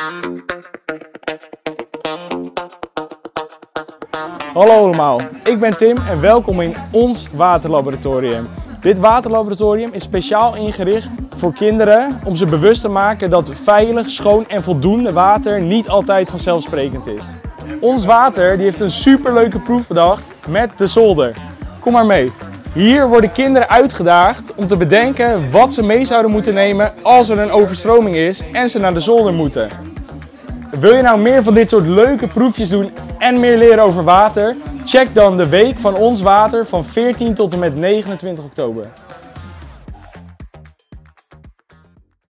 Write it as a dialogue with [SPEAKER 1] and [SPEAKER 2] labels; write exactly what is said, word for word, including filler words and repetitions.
[SPEAKER 1] Hallo allemaal, ik ben Tim en welkom in ons waterlaboratorium. Dit waterlaboratorium is speciaal ingericht voor kinderen om ze bewust te maken dat veilig, schoon en voldoende water niet altijd vanzelfsprekend is. Ons water die heeft een superleuke proef bedacht met de zolder. Kom maar mee. Hier worden kinderen uitgedaagd om te bedenken wat ze mee zouden moeten nemen als er een overstroming is en ze naar de zolder moeten. Wil je nou meer van dit soort leuke proefjes doen en meer leren over water? Check dan de week van ons water van veertien tot en met negenentwintig oktober.